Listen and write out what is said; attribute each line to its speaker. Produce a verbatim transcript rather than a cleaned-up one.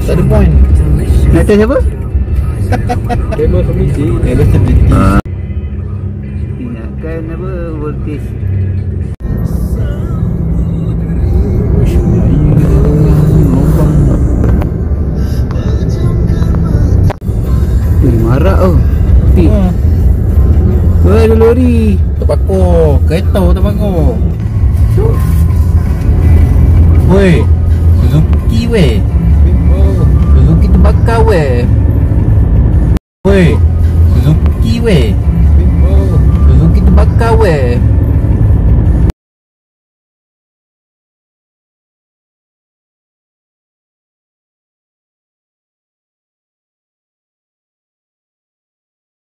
Speaker 1: Tak ada point.
Speaker 2: Nak test apa?
Speaker 1: Table stability. Table stability.
Speaker 2: Ah. Ingatkan apa voltage. Ui, marah oh. Ti. Wah, ada lori.
Speaker 1: Terbakar. Kereta terbakar. Woi, Suzuki weh. Suzuki terbakar weh. Woi, Suzuki weh. Suzuki terbakar weh.